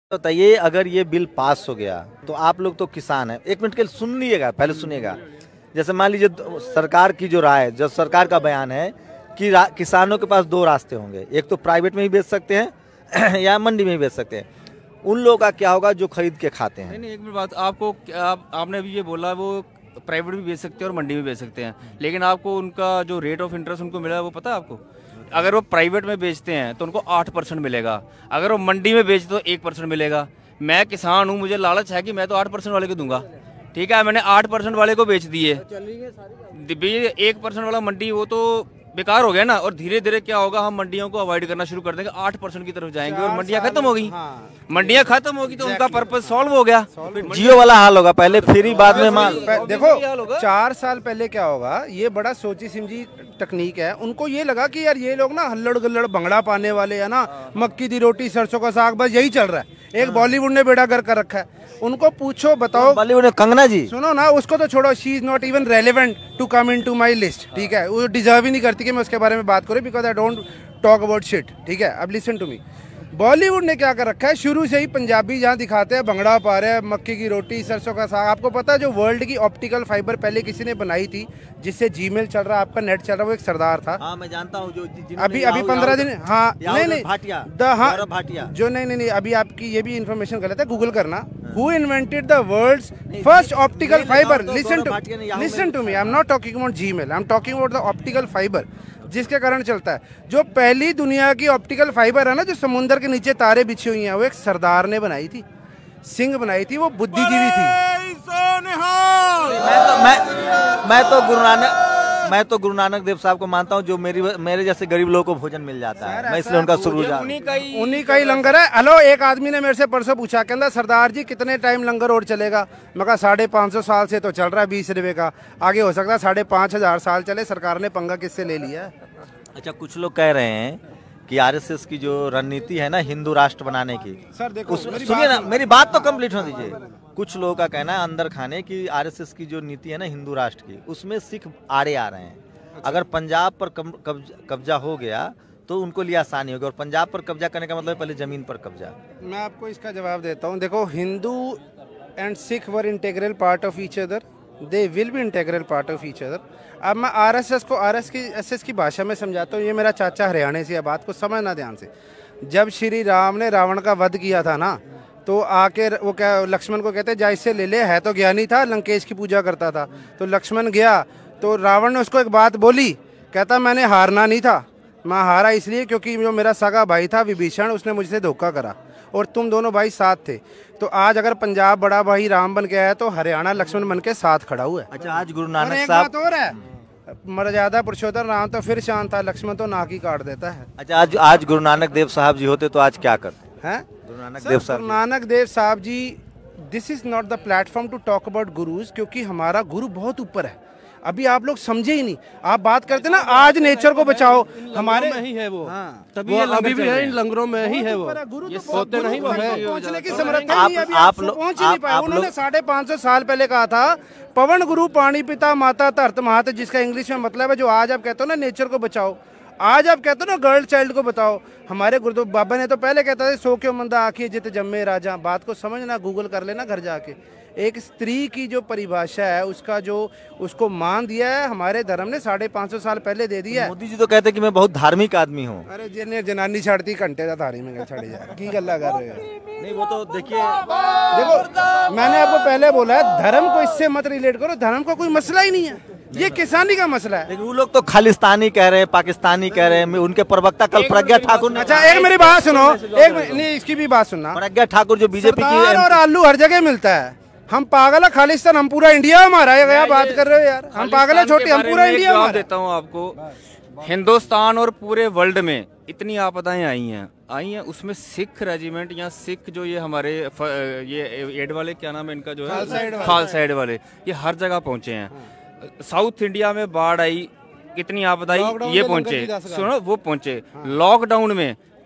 बताइए, अगर ये बिल पास हो गया तो आप लोग तो किसान हैं, एक मिनट के लिए सुन लीजिएगा, पहले सुनिएगा। जैसे मान लीजिए सरकार की जो राय, जो सरकार का बयान है कि किसानों के पास दो रास्ते होंगे, एक तो प्राइवेट में ही बेच सकते हैं या मंडी में ही बेच सकते हैं। उन लोगों का क्या होगा जो खरीद के खाते हैं? नहीं, एक मिनट बात, आपको आपने अभी ये बोला वो प्राइवेट भी बेच सकते हैं और मंडी में बेच सकते हैं, लेकिन आपको उनका जो रेट ऑफ इंटरेस्ट उनको मिला है वो पता है आपको? अगर वो प्राइवेट में बेचते हैं तो उनको 8% मिलेगा, अगर वो मंडी में बेचते तो 1% मिलेगा। मैं किसान हूँ, मुझे लालच है कि मैं तो 8% वाले को दूंगा, ठीक है, मैंने 8% वाले को बेच दिए। 1% वाला मंडी वो तो बेकार हो गया ना। और धीरे धीरे क्या होगा, हम मंडियों को अवॉइड करना शुरू कर देंगे, 8% की तरफ जाएंगे और मंडियां खत्म हो गई। मंडियां खत्म होगी तो उनका पर्पस सॉल्व हो गया। जियो वाला हाल होगा, पहले फ्री बाद में माल। देखो 4 साल पहले क्या होगा, ये बड़ा सोची समझी तकनीक है। उनको ये लगा कि यार ये लोग ना हल्लड़ गल्लड़ भंगड़ा पाने वाले है ना, मक्की दी रोटी सरसों का साग, बस यही चल रहा है। एक बॉलीवुड ने बेड़ा गर्क कर रखा है। उनको पूछो, बताओ बॉलीवुड ने, कंगना जी सुनो ना, उसको तो छोड़ो, she is not even relevant to come into my list, ठीक है। वो डिजर्व ही नहीं करती कि मैं उसके बारे में बात करूं, because I don't talk about shit, ठीक है। अब लिसन टू मी, बॉलीवुड ने क्या कर रखा है, शुरू से ही पंजाबी जहाँ दिखाते हैं भंगड़ा पा रहे हैं, मक्की की रोटी सरसों का साग। आपको पता है जो वर्ल्ड की ऑप्टिकल फाइबर पहले किसी ने बनाई थी, जिससे जीमेल चल रहा है, आपका नेट चल रहा है, वो एक सरदार था। हाँ, मैं जानता हूँ। जो अभी 15 दिन, हाँ नहीं भाटिया, जो नहीं, अभी आपकी ये भी इन्फॉर्मेशन गलत है, गूगल करना। Who invented the world's first optical fibre? Listen to me, I am not talking about Gmail, I am talking about the optical fibre, जिसके कारण चलता है। जो पहली दुनिया की ऑप्टिकल फाइबर है ना, जो समुद्र के नीचे तारे बिछी हुई हैं, वो एक सरदार ने बनाई थी, सिंह बनाई थी, वो बुद्धिजीवी थी। मैं तो गुरु नानक देव साहब को मानता हूँ, जो मेरे जैसे गरीब लोगों को भोजन मिल जाता है, मैं इसलिए उनका शुरू उन्हीं का ही लंगर है। हेलो, एक आदमी ने मेरे से परसों पूछा, कहता सरदार जी कितने टाइम लंगर और चलेगा? मैं कहा 550 साल से तो चल रहा है 20 रुपए का, आगे हो सकता है 5,500 साल चले। सरकार ने पंगा किससे ले लिया है? अच्छा, कुछ लोग कह रहे हैं कि आरएसएस की जो रणनीति है ना हिंदू राष्ट्र बनाने की, सर देखो सुनिए ना, मेरी बात तो कंप्लीट हो दीजिए। कुछ लोगों का कहना है अंदर खाने की आरएसएस की जो नीति है ना हिंदू राष्ट्र की, उसमें सिख आड़े आ रहे हैं। अगर पंजाब पर कब्जा हो गया तो उनको लिए आसानी होगी, और पंजाब पर कब्जा करने का मतलब पहले जमीन पर कब्जा। मैं आपको इसका जवाब देता हूँ। देखो, Hindu and Sikh were integral part of each other, they will be integral part of each other. अब मैं आरएसएस को आरएसएस की भाषा में समझाता हूँ। ये मेरा चाचा हरियाणा से है, बात को समझना ध्यान से। जब श्री राम ने रावण का वध किया था ना, तो आके वो क्या लक्ष्मण को कहते जा इससे ले ले, है तो ज्ञानी था, लंकेश की पूजा करता था। तो लक्ष्मण गया तो रावण ने उसको एक बात बोली, कहता मैंने हारना नहीं था, मैं हारा इसलिए क्योंकि जो मेरा सगा भाई था विभीषण, उसने मुझसे धोखा करा, और तुम दोनों भाई साथ थे। तो आज अगर पंजाब बड़ा भाई राम बन के आया तो हरियाणा लक्ष्मण बन के साथ खड़ा हुआ है। अच्छा, आज गुरु नानक साहब, एक बात और है, मर्यादा पुरुषोत्तम राम तो फिर शांत था, लक्ष्मण तो नाक ही काट देता है। अच्छा, आज गुरु नानक देव साहब जी होते तो आज क्या करते हैं? गुरु Nanak Dev Sahab ji, this is not the platform to talk about gurus, क्योंकि हमारा गुरु बहुत ऊपर है। अभी आप लोग समझे ही नहीं। आप बात करते ना आज नेचर को बचाओ, हमारे में ही है वो, तभी वो अभी भी है, इन लंगरों में ही है वो। गुरु तो होते नहीं, वो है पहुंचने की समर्था नहीं, अभी आप पहुंच ही नहीं पाए। उन्होंने 550 साल पहले कहा था, पवन गुरु पानी पिता माता धरत मात, जिसका इंग्लिश में मतलब है जो आज आप कहते हो ना नेचर को बचाओ, आज आप कहते हो ना गर्ल चाइल्ड को बताओ। हमारे गुरु बाबा ने तो पहले कहता था सो क्यों मंदा आखिए जित जम्मे राजा। बात को समझना, गूगल कर लेना घर जाके। एक स्त्री की जो परिभाषा है, उसका जो उसको मान दिया है हमारे धर्म ने 550 साल पहले दे दिया है। मोदी जी तो कहते हैं कि मैं बहुत धार्मिक आदमी हूँ। अरे जिन्हें जनानी छाड़ती घंटे का थारी में छड़ी जाए की गल्ला कर रहे हो? नहीं, वो तो देखिए, देखो मैंने आपको पहले बोला है, धर्म को इससे मत रिलेट करो, धर्म का कोई मसला ही नहीं है, ये किसानी का मसला है। लेकिन वो लोग तो खालिस्तानी कह रहे हैं, पाकिस्तानी कह रहे हैं। उनके प्रवक्ता कल प्रज्ञा ठाकुर ने, अच्छा एक मेरी बात सुनो, एक नहीं इसकी भी बात सुनना। प्रज्ञा ठाकुर जो बीजेपी की, और आलू हर जगह मिलता है। हम पागल है, खालिस्तान हम पूरा इंडिया हमारा है, क्या बात कर रहे हो यार? हम पागल है छोटी, हम पूरा इंडिया हमारा। देता हूँ आपको, हिंदुस्तान और पूरे वर्ल्ड में इतनी आपदाएं आई हैं, उसमें सिख रेजिमेंट या सिख जो ये हमारे ये एड वाले, क्या नाम है इनका, जो है खालसा एड वाले, ये हर जगह पहुंचे हैं। साउथ इंडिया में बाढ़ आई, कितनी आपदा आई, ये पहुंचे, सुनो वो पहुंचे। लॉकडाउन में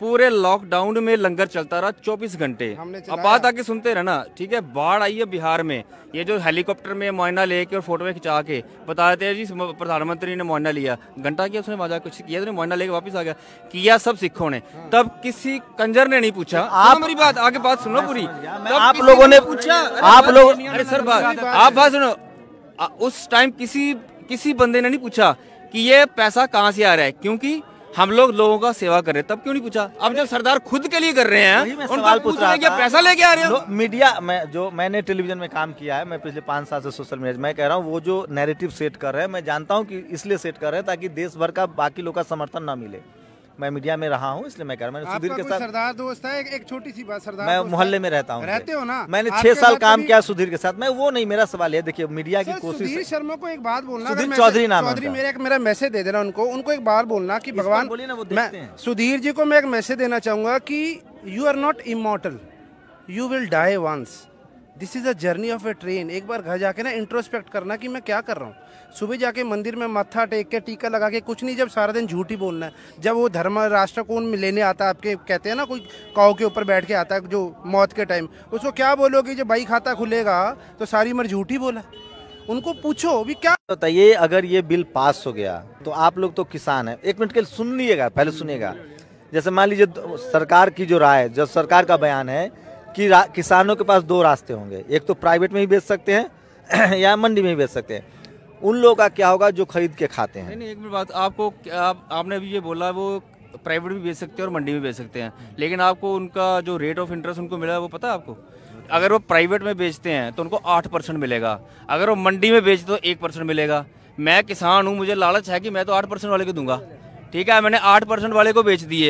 पूरे लॉकडाउन में लंगर चलता रहा 24 घंटे। अब बात आके सुनते रहना, ठीक है। बाढ़ आई है बिहार में, ये जो हेलीकॉप्टर में मुआयना लेके और फोटो खिंचा के बता देते हैं जी प्रधानमंत्री ने मुआयना लिया, घंटा किया उसने मजा कुछ किया, मुआयना लेके वापस आ गया, किया सब सिखों ने। तब किसी कंजर ने नहीं पूछा। आप मेरी बात आगे बात सुनो पूरी। आप लोगों ने पूछा, आप लोग, अरे सर आप बात सुनो, उस टाइम किसी बंदे ने नहीं पूछा कि ये पैसा कहाँ से आ रहा है, क्योंकि हम लोगों का सेवा कर रहे हैं। तब क्यों नहीं पूछा? अब जब सरदार खुद के लिए कर रहे हैं, सवाल पूछ रहा था, पैसा लेके आ रहे हो। मीडिया में जो मैंने टेलीविजन में काम किया है, मैं पिछले 5 साल से सोशल मीडिया, मैं कह रहा हूँ वो जो नैरेटिव सेट कर रहे हैं, मैं जानता हूँ कि इसलिए सेट कर रहे हैं ताकि देश भर का बाकी लोग का समर्थन ना मिले। मैं मीडिया में रहा हूँ इसलिए मैं कह रहा हूँ। मैंने सुधीर के साथ सरदार दोस्त है, एक छोटी सी बात, सरदार मैं मोहल्ले में रहता हूँ, रहते हो ना, मैंने 6 साल काम किया सुधीर के साथ। मैं वो नहीं, मेरा सवाल है, देखिए मीडिया की कोशिश। सुधीर शर्मा को एक बात बोलना, सुधीर चौधरी नाम है, चौधरी मेरा मैसेज दे देना उनको एक बात बोलना कि भगवान, मैं सुधीर जी को मैं एक मैसेज देना चाहूंगा कि you are not immortal, you will die once, this is a journey of a train. एक बार घर जाके ना इंट्रोस्पेक्ट करना कि मैं क्या कर रहा हूँ। सुबह जाके मंदिर में मत्था टेक के टीका लगा के कुछ नहीं, जब सारा दिन झूठ ही बोलना है। जब वो धर्म राष्ट्र को लेने आता है, आपके कहते हैं ना कोई काऊ के ऊपर बैठ के आता है जो मौत के टाइम, उसको क्या बोलोगे? जब भाई खाता खुलेगा तो सारी उम्र झूठ ही बोला। उनको पूछो भी क्या बताइए, अगर ये बिल पास हो गया तो आप लोग तो किसान है, 1 मिनट के लिए सुन लीजिएगा, पहले सुनिएगा। जैसे मान लीजिए सरकार की जो राय, जो सरकार का बयान है कि किसानों के पास 2 रास्ते होंगे, एक तो प्राइवेट में ही बेच सकते हैं या मंडी में ही बेच सकते हैं। उन लोगों का क्या होगा जो खरीद के खाते हैं? नहीं, एक मिनट बात, आपने अभी ये बोला वो प्राइवेट भी बेच सकते हैं और मंडी में बेच सकते हैं, लेकिन आपको उनका जो रेट ऑफ इंटरेस्ट उनको मिला है वो पता है आपको? अगर वो प्राइवेट में बेचते हैं तो उनको 8% मिलेगा, अगर वो मंडी में बेचते तो 1% मिलेगा। मैं किसान हूँ, मुझे लालच है कि मैं तो 8% वाले को दूंगा, ठीक है, मैंने 8% वाले को बेच दिए।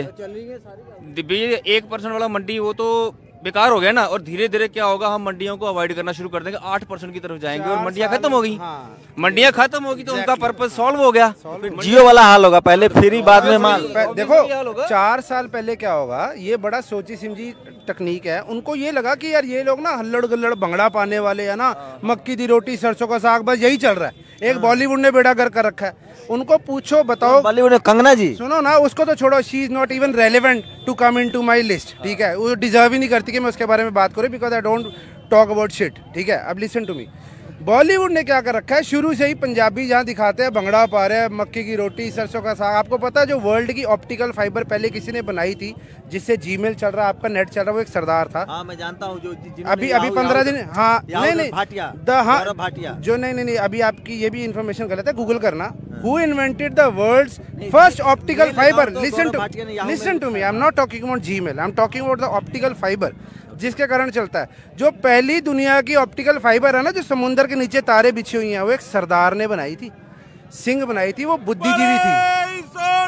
1% वाला मंडी वो तो बेकार हो गया ना, और धीरे धीरे क्या होगा, हम मंडियों को अवॉइड करना शुरू कर देंगे, 8% की तरफ जाएंगे और मंडियां खत्म हो गई। मंडियां खत्म होगी तो उनका पर्पस सॉल्व हो गया। जियो वाला हाल होगा, पहले फ्री बाद में माल। देखो 4 साल पहले क्या होगा, ये बड़ा सोची समझी तकनीक है। उनको ये लगा कि यार ये लोग ना हल्लड़ गल्लड़ भंगड़ा पाने वाले है ना, मक्की दी रोटी सरसों का साग, बस यही चल रहा है। एक बॉलीवुड ने बेड़ा गर्क कर रखा है। उनको पूछो, बताओ बॉलीवुड ने, कंगना जी सुनो ना, उसको तो छोड़ो, she is not even relevant to come into my list, ठीक है, वो डिजर्व ही नहीं करती कि मैं उसके बारे में बात करूं, because I don't talk about shit, ठीक है। अब लिसन टू मी, बॉलीवुड ने क्या कर रखा है, शुरू से ही पंजाबी जहाँ दिखाते हैं भंगड़ा पा रहे हैं, मक्की की रोटी सरसों का साग। आपको पता है जो वर्ल्ड की ऑप्टिकल फाइबर पहले किसी ने बनाई थी, जिससे जीमेल चल रहा है, आपका नेट चल रहा है, वो एक सरदार था। हाँ, मैं जानता हूँ, जो अभी 15 दिन, हाँ नहीं भाटिया, जो नहीं अभी आपकी ये भी इन्फॉर्मेशन गलत है, गूगल करना, who invented the world's first optical fibre. Listen to me, I am not talking about Gmail, I am talking about the optical fibre, जिसके कारण चलता है। जो पहली दुनिया की ऑप्टिकल फाइबर है ना, जो समुद्र के नीचे तारे बिछी हुई हैं, वो एक सरदार ने बनाई थी, सिंह बनाई थी, वो बुद्धिजीवी थी।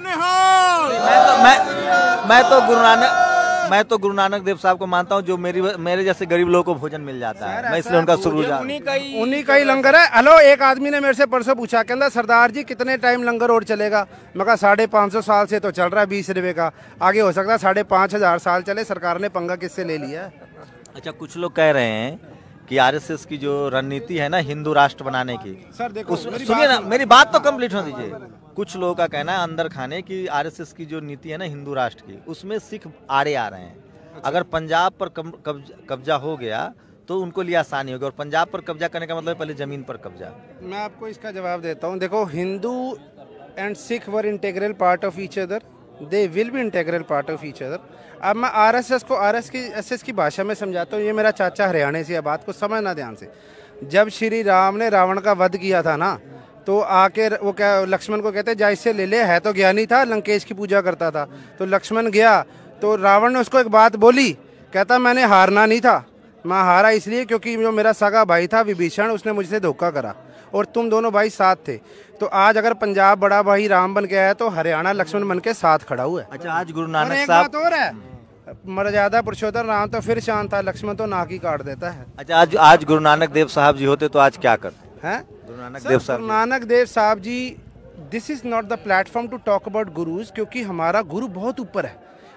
मैं तो गुरु नानक देव साहब को मानता हूँ, जो मेरे जैसे गरीब लोगों को भोजन मिल जाता है, मैं इसलिए उनका शुरू उन्हीं का ही लंगर है। हेलो, एक आदमी ने मेरे से परसों पूछा, कहता सरदार जी कितने टाइम लंगर और चलेगा? मैं कहा 550 साल से तो चल रहा है 20 रुपए का, आगे हो सकता है 5,500 साल चले। सरकार ने पंगा किससे ले लिया? अच्छा, कुछ लोग कह रहे हैं कि आरएसएस की जो रणनीति है ना हिंदू राष्ट्र बनाने की, सर देखो सुनिए ना, मेरी बात तो कंप्लीट हो दीजिए। कुछ लोगों का कहना है अंदर खाने की आरएसएस की जो नीति है ना हिंदू राष्ट्र की, उसमें सिख आड़े आ रहे हैं। अगर पंजाब पर कब्जा हो गया तो उनको लिए आसानी होगी, और पंजाब पर कब्जा करने का मतलब पहले जमीन पर कब्जा। मैं आपको इसका जवाब देता हूँ। देखो, Hindu and Sikh were integral part of each other, they will be integral part of each other. अब मैं आरएसएस को आरएसएस की भाषा में समझाता हूँ। ये मेरा चाचा हरियाणा से है, बात को समझना ध्यान से। जब श्री राम ने रावण का वध किया था ना, तो आके वो क्या लक्ष्मण को कहते जा इससे ले ले, है तो ज्ञानी था, लंकेश की पूजा करता था। तो लक्ष्मण गया तो रावण ने उसको एक बात बोली, कहता मैंने हारना नहीं था, मैं हारा इसलिए क्योंकि जो मेरा सगा भाई था विभीषण, उसने मुझसे धोखा करा, और तुम दोनों भाई साथ थे। तो आज अगर पंजाब बड़ा भाई राम बन गया है तो हरियाणा लक्ष्मण बन के साथ खड़ा हुआ है। अच्छा, आज गुरु नानक साहब और है, मर्यादा पुरुषोत्तम राम तो फिर शांत था, लक्ष्मण तो नाक ही काट देता है। अच्छा, आज गुरु नानक देव साहब जी होते तो आज क्या करते हैं? गुरु Nanak Dev Sahab ji, this is not the platform to talk about gurus, क्योंकि हमारा गुरु बहुत ऊपर है।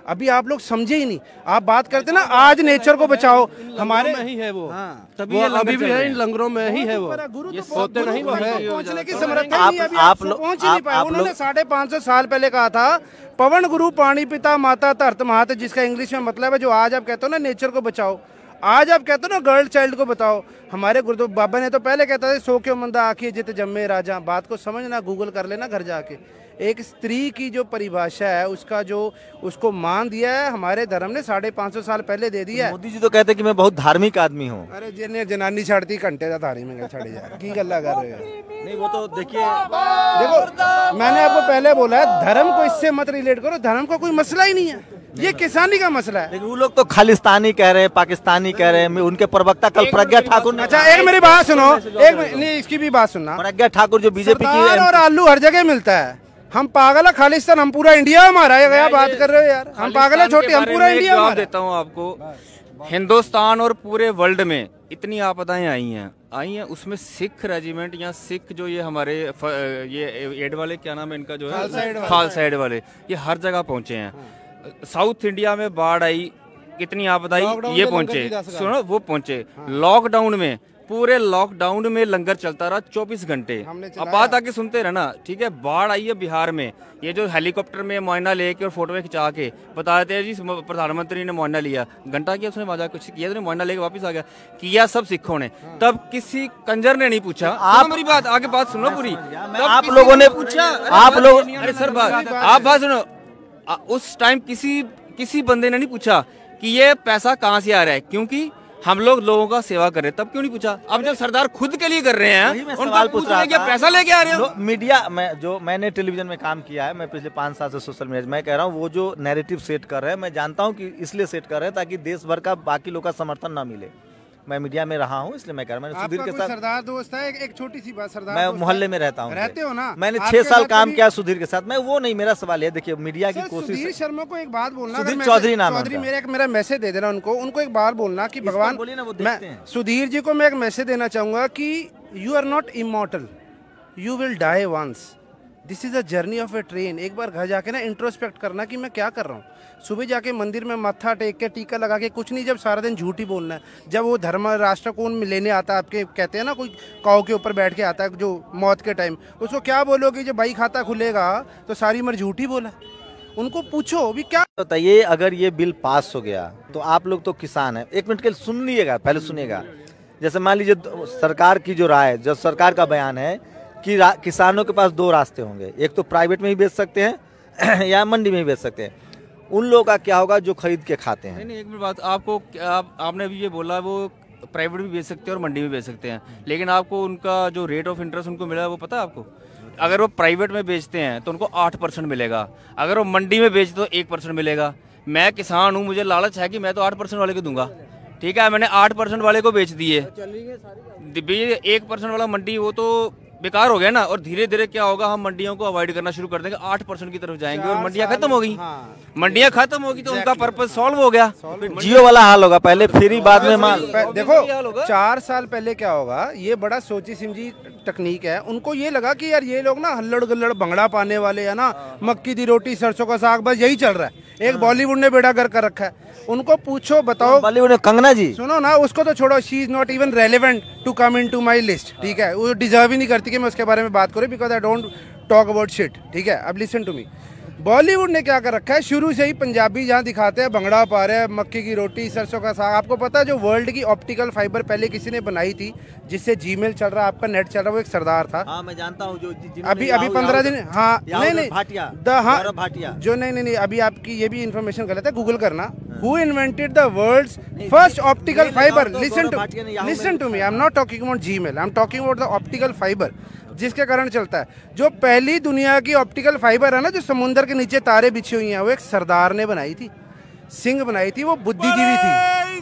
अभी आप लोग समझे ही नहीं। आप बात करते ना आज नेचर को बचाओ, हमारे में ही है वो। हाँ, तभी वो ये लंगर अभी भी चल है, रहे इन हैं। लंगरों में ही है वो। गुरु ये तो होते नहीं वो है। पहुंचने की समर्था ही नहीं है, अभी आप लोग- पहुंच ही नहीं पाए। आप उन्होंने लोग- 550 साल पहले कहा था पवन गुरु पानी पिता माता धरत मात, जिसका इंग्लिश में मतलब है जो आज आप कहते हो ना नेचर को बचाओ, आज आप कहते हो ना गर्ल चाइल्ड को बताओ। हमारे गुरुदेव बाबा ने तो पहले कहता था सो क्यों मंदा आखिए जित जम्मे राजा। बात को समझना, गूगल कर लेना घर जाके। एक स्त्री की जो परिभाषा है उसका जो उसको मान दिया है हमारे धर्म ने 550 साल पहले दे दिया है। मोदी जी तो कहते हैं कि मैं बहुत धार्मिक आदमी हूँ। अरे जिन्हें जनानी छाड़ती घंटे का थारी में छड़ी जा की गल्ला कर रहे हो। नहीं वो तो देखिए, देखो मैंने आपको पहले बोला है धर्म को इससे मत रिलेट करो, धर्म का कोई मसला ही नहीं है, ये किसानी का मसला है। लेकिन वो लोग तो खालिस्तानी कह रहे हैं, पाकिस्तानी कह रहे हैं। उनके प्रवक्ता कल प्रज्ञा ठाकुर ने, अच्छा एक मेरी बात सुनो, नहीं इसकी भी बात सुनना। प्रज्ञा ठाकुर जो बीजेपी सरदार और की आलू हर जगह मिलता है। हम पागल है खालिस्तान, हम पूरा इंडिया हमारा है। क्या बात कर रहे हो यार, हम पागल है छोटी, हम पूरा इंडिया जवाब हमारा। देता हूँ आपको। हिंदुस्तान और पूरे वर्ल्ड में इतनी आपदाएं आई हैं, उसमें सिख रेजिमेंट या सिख जो ये हमारे ये एड वाले क्या नाम है इनका जो है खालसा एड वाले, ये हर जगह पहुंचे हैं। साउथ इंडिया में बाढ़ आई, कितनी आपदा आई, ये पहुंचे, सुनो वो पहुंचे। लॉकडाउन में, पूरे लॉकडाउन में लंगर चलता रहा 24 घंटे। अब बात आके सुनते रहना, ठीक है। बाढ़ आई है बिहार में, ये जो हेलीकॉप्टर में मुआयना लेके और फोटो खिंचा के बता देते हैं जी प्रधानमंत्री ने मुआयना लिया, घंटा किया उसने मजा कुछ किया, तो मुआयना लेके वापस आ गया, किया सब सिखों ने। तब किसी कंजर ने नहीं पूछा, आप मेरी बात आगे बात सुनो पूरी। आप लोगों ने पूछा, आप लोग, अरे सर बात आप बात सुनो। उस टाइम किसी बंदे ने नहीं पूछा कि ये पैसा कहाँ से आ रहा है, क्योंकि हम लोग लोगों का सेवा कर रहे हैं, तब क्यों नहीं पूछा। अब जब सरदार खुद के लिए कर रहे हैं, उनका पूछ रहे हैं कि पैसा लेके आ रहे हो। मीडिया मैंने टेलीविजन में काम किया है, मैं पिछले 5 साल से सोशल मीडिया, मैं कह रहा हूँ वो जो नैरेटिव सेट कर रहे हैं, मैं जानता हूँ कि इसलिए सेट कर रहे हैं ताकि देश भर का बाकी लोग का समर्थन ना मिले। मैं मीडिया में रहा हूँ इसलिए मैं कह रहा हूँ। मैंने सुधीर के साथ, सरदार दोस्त है, एक छोटी सी बात, सरदार मैं दोस्त मोहल्ले है। में रहता हूँ, रहते हो ना, मैंने आपके 6 साल साथ काम कभी- किया सुधीर के साथ। मैं वो नहीं, मेरा सवाल है, देखिए मीडिया की सर, कोशिश, सुधीर शर्मा को एक बात बोलना, सुधीर अगर चौधरी नाम है चौधरी उनका। मेरा मैसेज दे देना उनको एक बार बोलना कि भगवान, बोलिए ना, वो देखते मैं हैं। सुधीर जी को मैं एक मैसेज देना चाहूंगा कि you are not immortal, you will die once, this is a journey of a train. एक बार घर जाके ना इंट्रोस्पेक्ट करना कि मैं क्या कर रहा हूँ। सुबह जाके मंदिर में मत्था टेक के टीका लगा के कुछ नहीं, जब सारा दिन झूठ ही बोलना है। जब वो धर्म राष्ट्र को लेने आता है, आपके कहते हैं ना कोई काऊ के ऊपर बैठ के आता है जो मौत के टाइम, उसको क्या बोलोगे जब भाई खाता खुलेगा तो सारी उम्र झूठ ही बोला। उनको पूछो भी क्या बताइए, अगर ये बिल पास हो गया तो आप लोग तो किसान हैं, 1 मिनट के लिए सुन लीजिएगा, पहले सुनिएगा। जैसे मान लीजिए सरकार की जो राय, जो सरकार का बयान है कि किसानों के पास 2 रास्ते होंगे, एक तो प्राइवेट में ही बेच सकते हैं या मंडी में ही बेच सकते हैं। उन लोगों का क्या होगा जो खरीद के खाते हैं। नहीं एक मिनट बात, आपने अभी ये बोला वो प्राइवेट भी बेच सकते हैं और मंडी में बेच सकते हैं, लेकिन आपको उनका जो रेट ऑफ इंटरेस्ट उनको मिला है वो पता है आपको। अगर वो प्राइवेट में बेचते हैं तो उनको 8% मिलेगा, अगर वो मंडी में बेचते तो 1% मिलेगा। मैं किसान हूँ, मुझे लालच है कि मैं तो 8% वाले को दूंगा, ठीक है, मैंने 8% वाले को बेच दिए। 1% वाला मंडी वो तो बेकार हो गया ना, और धीरे धीरे क्या होगा, हम मंडियों को अवॉइड करना शुरू कर देंगे, 8% की तरफ जाएंगे और मंडियां खत्म हो गई। मंडियां खत्म होगी तो उनका पर्पस सॉल्व हो गया। जियो वाला हाल होगा, पहले फ्री बाद में माल। देखो 4 साल पहले क्या होगा, ये बड़ा सोची समझी तकनीक है। उनको ये लगा कि यार ये लोग ना हल्लड़ गल्लड़ भंगड़ा पाने वाले है ना, मक्की दी रोटी सरसों का साग, बस यही चल रहा है। एक बॉलीवुड ने बेड़ा कर रखा है। उनको पूछो बताओ, बॉलीवुड में कंगना जी, सुनो ना, उसको तो छोड़ो, she is not even relevant to come into my list, ठीक है, वो डिजर्व ही नहीं करती कि मैं उसके बारे में बात करूं, because I don't talk about shit, ठीक है। अब लिसन टू मी, बॉलीवुड ने क्या कर रखा है, शुरू से ही पंजाबी जहाँ दिखाते हैं भंगड़ा पा रहे हैं, मक्की की रोटी सरसों का साग। आपको पता है जो वर्ल्ड की ऑप्टिकल फाइबर पहले किसी ने बनाई थी, जिससे जीमेल चल रहा है, आपका नेट चल रहा है, वो एक सरदार था। हाँ मैं जानता हूँ, जो अभी 15 दिन, हाँ नहीं भाटिया, हाँ जो नहीं अभी आपकी ये भी इन्फॉर्मेशन गलत है, गूगल करना। Who invented the world's first optical fiber? Listen to me. I'm not talking about Gmail. I'm talking about the optical fiber, जिसके कारण चलता है। जो पहली दुनिया की ऑप्टिकल फाइबर है ना, जो समुद्र के नीचे तारे बिछी हुई हैं, वो एक सरदार ने बनाई थी, सिंह बनाई थी, वो बुद्धिजीवी थी।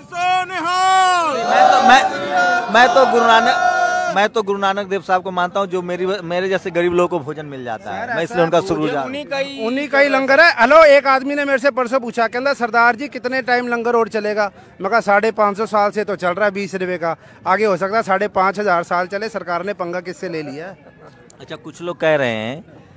मैं तो गुरु नानक देव साहब को मानता हूँ, जो मेरे जैसे गरीब लोगों को भोजन मिल जाता है, मैं इसलिए उनका शुक्र उन्हीं का ही लंगर है। हेलो, एक आदमी ने मेरे से परसों पूछा, कहता सरदार जी कितने टाइम लंगर और चलेगा। मैं कहा 550 साल से तो चल रहा है 20 रुपए का, आगे हो सकता है 5,500 साल चले। सरकार ने पंगा किससे ले लिया है? अच्छा, कुछ लोग कह रहे हैं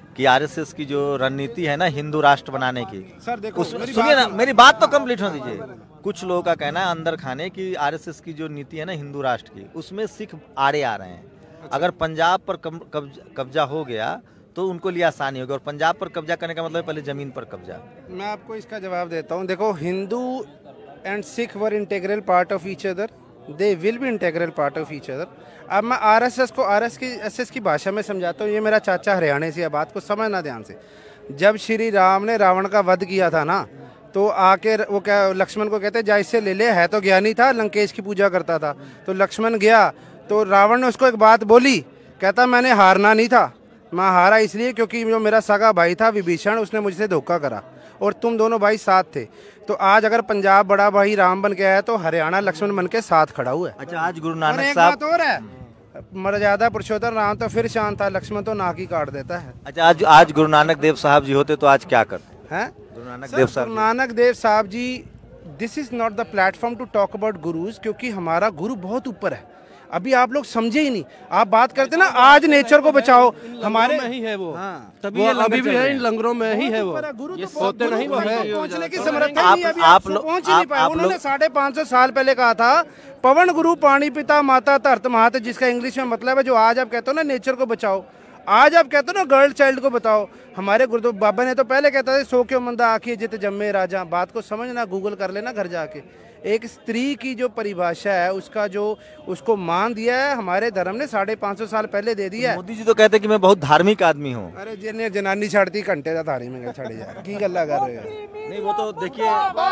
कि आरएसएस की जो रणनीति है ना हिंदू राष्ट्र बनाने की, सर देखो सुनिए ना, मेरी बात तो कंप्लीट होने दीजिए। कुछ लोगों का कहना है अंदर खाने की आरएसएस की जो नीति है ना हिंदू राष्ट्र की, उसमें सिख आड़े आ रहे हैं। अगर पंजाब पर कब्जा हो गया तो उनको लिए आसानी होगी, और पंजाब पर कब्जा करने का मतलब पहले जमीन पर कब्जा। मैं आपको इसका जवाब देता हूँ। देखो, Hindu and Sikh were integral part of each other, they will be integral part of each other. अब मैं आरएसएस को आरएसएस की भाषा में समझाता हूँ। ये मेरा चाचा हरियाणा से है, बात को समझना ध्यान से। जब श्री राम ने रावण का वध किया था ना, तो आके वो क्या लक्ष्मण को कहते जा इससे ले ले, है तो ज्ञानी था, लंकेश की पूजा करता था। तो लक्ष्मण गया तो रावण ने उसको एक बात बोली, कहता मैंने हारना नहीं था, मैं हारा इसलिए क्योंकि जो मेरा सगा भाई था विभीषण, उसने मुझसे धोखा करा और तुम दोनों भाई साथ थे। तो आज अगर पंजाब बड़ा भाई राम बन गया है तो हरियाणा लक्ष्मण बन के साथ खड़ा हुआ है। अच्छा, आज गुरु नानक एक साहब, बात और है, मर्यादा पुरुषोत्तम राम तो फिर शांत था, लक्ष्मण तो नाक ही काट देता है। अच्छा, आज गुरु नानक देव साहब जी होते तो आज क्या करते हैं? गुरु नानक देव साहब, गुरु Nanak Dev Sahab ji, this is not the platform to talk about gurus, क्योंकि हमारा गुरु बहुत ऊपर है। अभी आप लोग समझे ही नहीं। आप बात करते ना आज नेचर को बचाओ, हमारे में ही है वो, तभी ये अभी भी है इन लंगरों में ही है वो। गुरु ये तो सोते नहीं, वो है पहुंचने की समर्था नहीं, अभी आप पहुंच ही नहीं पाए। उन्होंने 550 साल पहले कहा था, पवन गुरु पानी पिता माता धरत मात, जिसका इंग्लिश में मतलब है जो आज आप कहते हो ना नेचर को बचाओ, आज आप कहते हो ना गर्ल चाइल्ड को बताओ। हमारे गुरु बाबा ने तो पहले कहता था सो क्यों मंदा आखिए जित जम्मे राजा। बात को समझना, गूगल कर लेना घर जाके। एक स्त्री की जो परिभाषा है, उसका जो उसको मान दिया है हमारे धर्म ने 550 साल पहले दे दिया है। मोदी जी तो कहते हैं कि मैं बहुत धार्मिक आदमी हूँ। अरे जिन्हें जनानी छाड़ती घंटे का थारी में छड़े जा की गल्ला कर रहे हो। नहीं, वो तो देखिए,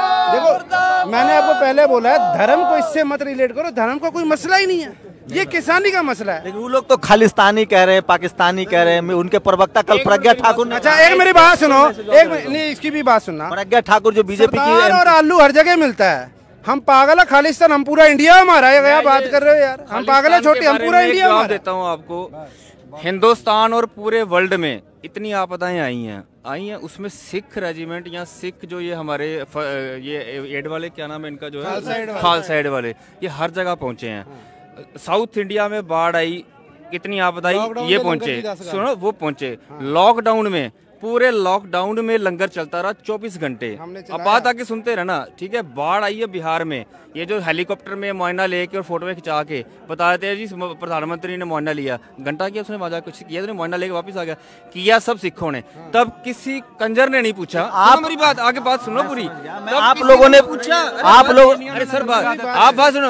देखो मैंने आपको पहले बोला है, धर्म को इससे मत रिलेट करो, धर्म का कोई मसला ही नहीं है, ये किसानी का मसला है। लेकिन वो लोग तो खालिस्तानी कह रहे हैं, पाकिस्तानी कह रहे हैं। उनके प्रवक्ता कल प्रज्ञा ठाकुर ने, अच्छा एक मेरी बात सुनो, एक नहीं इसकी भी बात सुनना। प्रज्ञा ठाकुर जो बीजेपी की, और आलू हर जगह मिलता है। हम पागल है खालिस्तान, हम पूरा इंडिया हमारा है। क्या बात कर रहे हो यार, हम पागल है छोटे, हम पूरा इंडिया हमारा। देता हूँ आपको, हिंदुस्तान और पूरे वर्ल्ड में इतनी आपदाएं आई हैं, उसमें सिख रेजिमेंट या सिख जो ये हमारे ये एड वाले, क्या नाम है इनका, जो है खालसा एड वाले, ये हर जगह पहुंचे हैं। साउथ इंडिया में बाढ़ आई, कितनी आपदा आई, ये पहुंचे, सुनो वो पहुंचे। लॉकडाउन में, पूरे लॉकडाउन में लंगर चलता रहा 24 घंटे। अब बात आके सुनते रहना, ठीक है। बाढ़ आई है बिहार में, ये जो हेलीकॉप्टर में मुआयना लेके और फोटो खिंचा के बता देते हैं जी प्रधानमंत्री ने मुआयना लिया, घंटा किया उसने, मजा कुछ किया, मुआयना लेके वापस आ गया, किया सब सिखों ने। तब किसी कंजर ने नहीं पूछा, आप मेरी बात आगे बात सुनो पूरी, आप लोगों ने पूछा, आप लोग, अरे सर बात आप बात सुनो,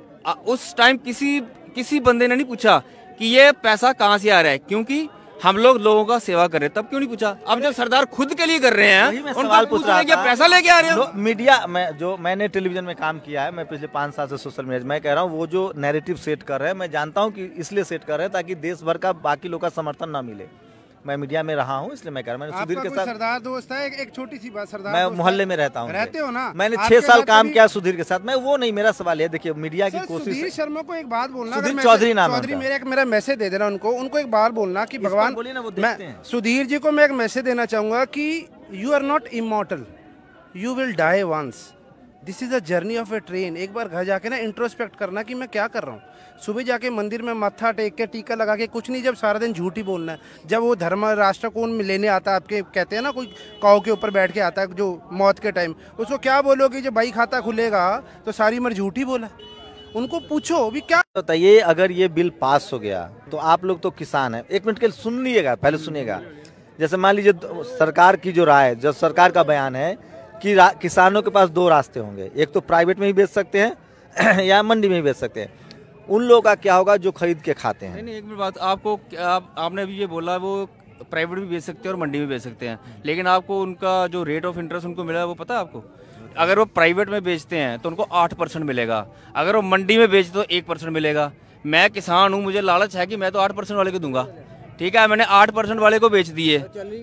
उस टाइम किसी बंदे ने नहीं पूछा कि ये पैसा कहाँ से आ रहा है, क्योंकि हम लोगों का सेवा कर रहे हैं। तब क्यों नहीं पूछा? अब जब सरदार खुद के लिए कर रहे हैं, सवाल पूछ रहा है पैसा लेके आ रहे हो। मीडिया में मैंने टेलीविजन में काम किया है, मैं पिछले 5 साल से सोशल मीडिया, मैं कह रहा हूँ वो जो नैरेटिव सेट कर रहे हैं, मैं जानता हूँ कि इसलिए सेट कर रहे हैं ताकि देश भर का बाकी लोग का समर्थन ना मिले। मैं मीडिया में रहा हूँ, इसलिए मैं कह रहा हूँ। मैंने सुधीर के साथ, सरदार दोस्त है, एक छोटी सी बात, सरदार मैं मोहल्ले में रहता हूँ, रहते हो ना, मैंने 6 साल काम किया सुधीर के साथ। मैं वो नहीं, मेरा सवाल है, देखिए मीडिया की कोशिश। सुधीर शर्मा को एक बात बोलना, सुधीर चौधरी नाम चौधरी, मेरा मैसेज दे देना उनको एक बात बोलना कि भगवान, मैं सुधीर जी को मैं एक मैसेज देना चाहूंगा कि you are not immortal, you will die once, this is a journey of a train. एक बार घर जाके ना इंट्रोस्पेक्ट करना कि मैं क्या कर रहा हूँ। सुबह जाके मंदिर में माथा टेक के टीका लगा के कुछ नहीं, जब सारा दिन झूठ ही बोलना है। जब वो धर्म राष्ट्र को लेने आता है, आपके कहते हैं ना कोई काऊ के ऊपर बैठ के आता है जो मौत के टाइम, उसको क्या बोलोगे जब भाई खाता खुलेगा तो सारी उम्र झूठ ही बोला। उनको पूछो भी क्या बताइए, अगर ये बिल पास हो गया तो आप लोग तो किसान हैं, एक मिनट के लिए सुन लीजिएगा, पहले सुनिएगा। जैसे मान लीजिए सरकार की जो राय, जो सरकार का बयान है कि किसानों के पास 2 रास्ते होंगे, एक तो प्राइवेट में ही बेच सकते हैं या मंडी में ही बेच सकते हैं। उन लोगों का क्या होगा जो खरीद के खाते हैं? नहीं, एक मिनट बात, आपने अभी ये बोला वो प्राइवेट भी बेच सकते हैं और मंडी में बेच सकते हैं, लेकिन आपको उनका जो रेट ऑफ इंटरेस्ट उनको मिला है वो पता है आपको? अगर वो प्राइवेट में बेचते हैं तो उनको 8% मिलेगा, अगर वो मंडी में बेचते तो 1% मिलेगा। मैं किसान हूँ, मुझे लालच है कि मैं तो 8% वाले को दूंगा, ठीक है, मैंने 8% वाले को बेच दिए।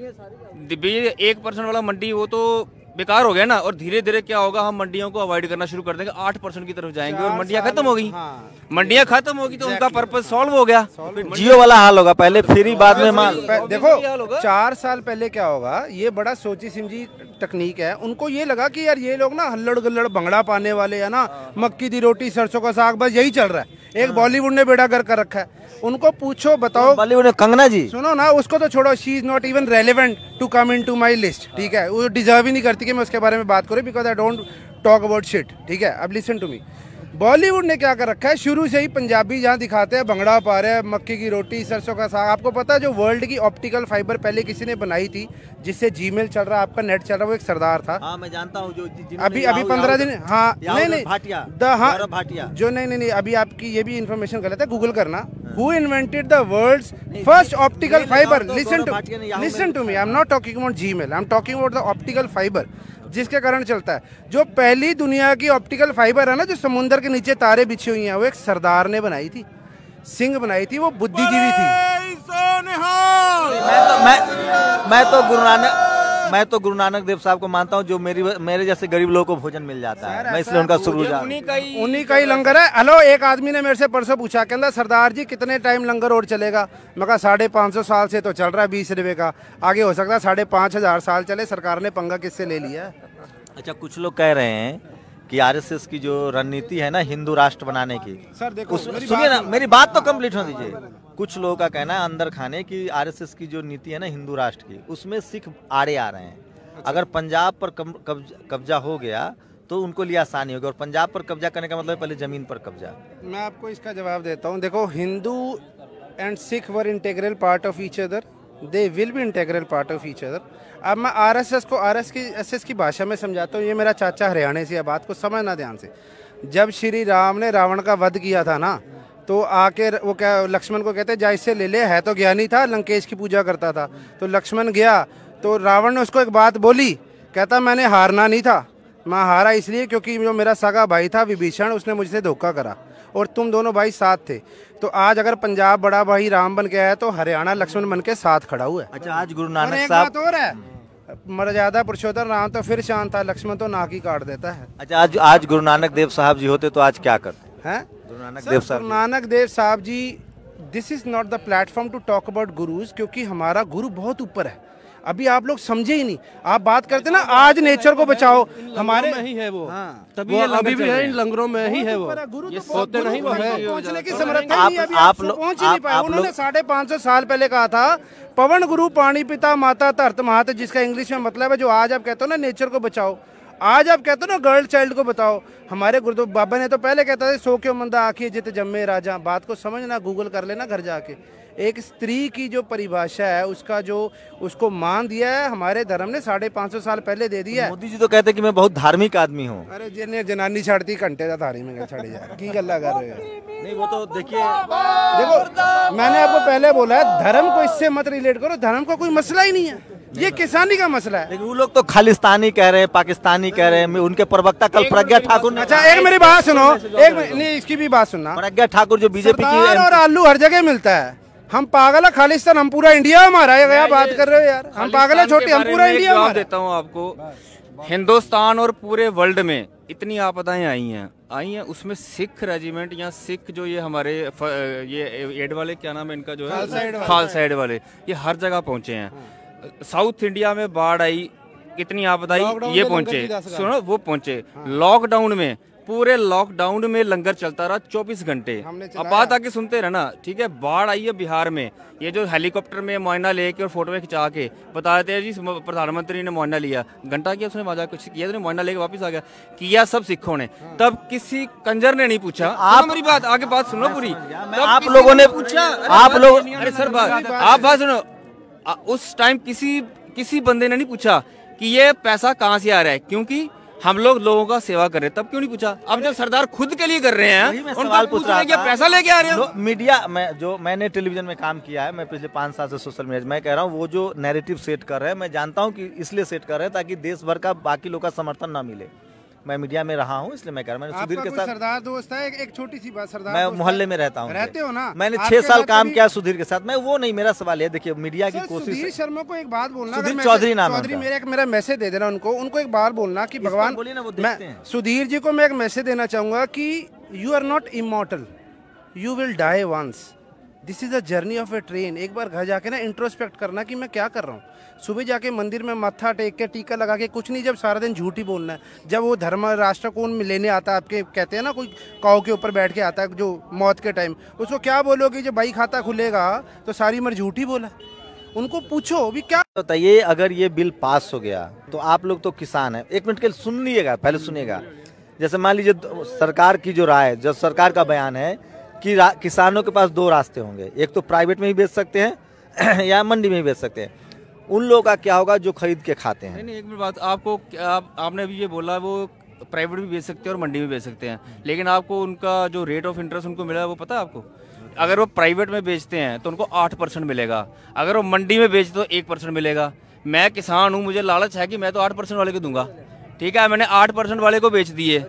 1% वाला मंडी वो तो बेकार हो गया ना। और धीरे धीरे क्या होगा, हम मंडियों को अवॉइड करना शुरू कर देंगे, 8% की तरफ जाएंगे और मंडियां खत्म हो गई। मंडियां खत्म होगी तो उनका पर्पस सॉल्व हो गया। जियो वाला हाल होगा, पहले फ्री बाद में माल। देखो 4 साल पहले क्या होगा, ये बड़ा सोची समझी तकनीक है। उनको ये लगा कि यार ये लोग ना हल्लड़ गल्लड़ भंगड़ा पाने वाले है ना, मक्की दी रोटी सरसों का साग, बस यही चल रहा है। एक बॉलीवुड ने बेड़ा गर्क कर रखा है, उनको पूछो बताओ। बॉलीवुड में कंगना जी, सुनो ना, उसको तो छोड़ो, she is not even relevant to come into my list, ठीक है, वो डिजर्व ही नहीं करती कि मैं उसके बारे में बात करूँ, because I don't talk about shit, ठीक है। अब लिसन टू मी, बॉलीवुड ने क्या कर रखा है, शुरू से ही पंजाबी जहाँ दिखाते हैं भंगड़ा पा रहे हैं, मक्की की रोटी, सरसों का साग। आपको पता है जो वर्ल्ड की ऑप्टिकल फाइबर पहले किसी ने बनाई थी, जिससे जीमेल चल रहा है, आपका नेट चल रहा है, वो एक सरदार था। हाँ मैं जानता हूँ, जो अभी 15 दिन, हाँ नहीं भाटिया, हाँ भाटिया जो नहीं अभी आपकी ये भी इन्फॉर्मेशन गलत है, गूगल करना, who invented the world's first optical fibre. Listen to me, I am not talking about Gmail, I am talking about the optical fibre, जिसके कारण चलता है। जो पहली दुनिया की ऑप्टिकल फाइबर है ना, जो समुद्र के नीचे तारे बिछी हुई हैं, वो एक सरदार ने बनाई थी, सिंह बनाई थी, वो बुद्धिजीवी थी। मैं तो गुरु नानक देव साहब को मानता हूँ, जो मेरे जैसे गरीब लोगों को भोजन मिल जाता है, मैं इसलिए उनका शुक्रगुजार। उन्हीं का ही लंगर है। हेलो, एक आदमी ने मेरे से परसों पूछा, कहता सरदार जी कितने टाइम लंगर और चलेगा? मैं कहा 550 साल से तो चल रहा है 20 रुपए का, आगे हो सकता है 5,500 साल चले। सरकार ने पंगा किससे ले लिया है? अच्छा, कुछ लोग कह रहे हैं कि आरएसएस की जो रणनीति है ना हिंदू राष्ट्र बनाने की, सर देखो, सुनिए ना, मेरी बात तो कंप्लीट हो दीजिए। कुछ लोगों का कहना है अंदर खाने की आरएसएस की जो नीति है ना हिंदू राष्ट्र की, उसमें सिख आड़े आ रहे हैं। अगर पंजाब पर कब्जा हो गया तो उनको लिए आसानी होगी, और पंजाब पर कब्जा करने का मतलब पहले जमीन पर कब्जा। मैं आपको इसका जवाब देता हूँ। देखो, Hindu and Sikh were integral part of each other, they will be integral part of each other. अब मैं आरएसएस को आरएसएस की भाषा में समझाता हूँ। ये मेरा चाचा हरियाणा से है, बात को समझना ध्यान से। जब श्री राम ने रावण का वध किया था ना, तो आके वो क्या लक्ष्मण को कहते जा इससे ले ले, है तो ज्ञानी था, लंकेश की पूजा करता था। तो लक्ष्मण गया तो रावण ने उसको एक बात बोली, कहता मैंने हारना नहीं था, मैं हारा इसलिए क्योंकि जो मेरा सगा भाई था विभीषण, उसने मुझसे धोखा करा, और तुम दोनों भाई साथ थे। तो आज अगर पंजाब बड़ा भाई राम बन के आया तो हरियाणा लक्ष्मण बन के साथ खड़ा हुआ है। अच्छा, आज गुरु नानक साहब, एक बात और है, मर्यादा पुरुषोत्तम राम तो फिर शांत था, लक्ष्मण तो नाक ही काट देता है। अच्छा, आज गुरु नानक देव साहब जी होते तो आज क्या करते हैं? गुरु Nanak Dev Sahab ji, this is not the platform to talk about gurus, क्योंकि हमारा गुरु बहुत ऊपर है। अभी आप लोग समझे ही नहीं। आप बात करते ना आज नेचर को बचाओ, हमारे में ही है वो, तभी वो अभी भी है इन लंगरों में ही है वो। गुरु ये होते नहीं, वो है पहुंचने की समर्था नहीं, अभी आप पहुंच ही नहीं पाए। उन्होंने 550 साल पहले कहा था, पवन गुरु पानी पिता माता धरत मात, जिसका इंग्लिश में मतलब है जो आज आप कहते हो ना नेचर को बचाओ, आज आप कहते हो ना गर्ल चाइल्ड को बताओ। हमारे गुरु बाबा ने तो पहले कहता था सो क्यों मंदा आखिए जित जम्मे राजा। बात को समझना, गूगल कर लेना घर जाके। एक स्त्री की जो परिभाषा है, उसका जो उसको मान दिया है हमारे धर्म ने 550 साल पहले दे दिया है। मोदी जी तो कहते हैं कि मैं बहुत धार्मिक आदमी हूँ। अरे जिन्हें जनानी छाड़ती घंटे का थारी में छड़ी जाए की गल्ला कर रहे हो? नहीं, वो तो देखिए, देखो मैंने आपको पहले बोला है, धर्म को इससे मत रिलेट करो, धर्म का कोई मसला ही नहीं है, ये किसानी का मसला है। लेकिन वो लोग तो खालिस्तानी कह रहे हैं, पाकिस्तानी कह रहे हैं। उनके प्रवक्ता कल प्रज्ञा ठाकुर ने, अच्छा एक मेरी बात सुनो, एक नहीं इसकी भी बात सुनना। प्रज्ञा ठाकुर जो बीजेपी की, और आलू हर जगह मिलता है। हम पागल है खालिस्तान, हम पूरा इंडिया हमारा है। क्या बात कर रहे हो यार, हम पागल है छोटी, हम पूरा इंडिया हमारा। देता हूँ आपको, हिंदुस्तान और पूरे वर्ल्ड में इतनी आपदाएं आई हैं, उसमें सिख रेजिमेंट या सिख जो ये हमारे ये एड वाले, क्या नाम है इनका, जो है खालसा एड वाले, ये हर जगह पहुंचे हैं। साउथ इंडिया में बाढ़ आई, कितनी आपदा आई, ये पहुंचे, सुनो वो पहुंचे। लॉकडाउन में, पूरे लॉकडाउन में लंगर चलता रहा 24 घंटे। अब बात आके सुनते रहना, ठीक है। बाढ़ आई है बिहार में, ये जो हेलीकॉप्टर में मुआयना लेके और फोटो खिंचा के बता देते हैं जी प्रधानमंत्री ने मुआयना लिया, घंटा किया उसने, मजाक कुछ किया, मुआयना लेके वापस आ गया, किया सब सिखों ने। तब किसी कंजर ने नहीं पूछा, आप मेरी बात आगे बात सुनो पूरी, आप लोगों ने पूछा, आप लोग, अरे सर बात आप बात सुनो, उस टाइम किसी बंदे ने नहीं पूछा कि ये पैसा कहाँ से आ रहा है, क्योंकि हम लोगों का सेवा कर रहे हैं, तब क्यों नहीं पूछा? अब जब सरदार खुद के लिए कर रहे हैं, उनका पूछ रहे हैं कि पैसा लेके आ रहे हो। मीडिया में मैंने टेलीविजन में काम किया है, मैं पिछले 5 साल से सोशल मीडिया, मैं कह रहा हूँ वो जो नैरेटिव सेट कर रहे हैं, मैं जानता हूँ कि इसलिए सेट कर रहे हैं ताकि देश भर का बाकी लोग का समर्थन ना मिले। मैं मीडिया में रहा हूँ इसलिए मैं कह रहा हूँ। मैंने सुधीर के साथ, सरदार दोस्त है, एक छोटी सी बात, सरदार मैं मोहल्ले में रहता हूँ, रहते हो ना, मैंने 6 साल काम किया सुधीर के साथ। मैं वो नहीं, मेरा सवाल है, देखिए मीडिया की कोशिश। सुधीर शर्मा को एक बात बोलना, सुधीर चौधरी नाम है, मेरा मैसेज दे देना उनको एक बार बोलना कि भगवान, सुधीर जी को मैं एक मैसेज देना चाहूंगा कि you are not immortal, you will die once. This is a journey of a train. एक बार घर जाके ना इंट्रोस्पेक्ट करना कि मैं क्या कर रहा हूँ। सुबह जाके मंदिर में मत्था टेक के टीका लगा के कुछ नहीं, जब सारा दिन झूठ ही बोलना है। जब वो धर्म राष्ट्र को लेने आता है, आपके कहते हैं ना कोई काऊ के ऊपर बैठ के आता है जो मौत के टाइम, उसको क्या बोलोगे जब भाई खाता खुलेगा तो सारी उम्र झूठ ही बोला। उनको पूछो भी क्या बताइए, अगर ये बिल पास हो गया तो आप लोग तो किसान हैं, एक मिनट के लिए सुन लीजिएगा, पहले सुनिएगा। जैसे मान लीजिए सरकार की जो राय, जो सरकार का बयान है कि किसानों के पास दो रास्ते होंगे, एक तो प्राइवेट में ही बेच सकते हैं या मंडी में ही बेच सकते हैं। उन लोगों का क्या होगा जो खरीद के खाते हैं? नहीं, एक मिनट बात, आपने अभी ये बोला वो प्राइवेट भी बेच सकते हैं और मंडी में बेच सकते हैं, लेकिन आपको उनका जो रेट ऑफ इंटरेस्ट उनको मिला है वो पता है आपको? अगर वो प्राइवेट में बेचते हैं तो उनको 8% मिलेगा, अगर वो मंडी में बेचते तो 1% मिलेगा। मैं किसान हूँ, मुझे लालच है कि मैं तो 8% वाले को दूंगा, ठीक है, मैंने 8% वाले को बेच दिए।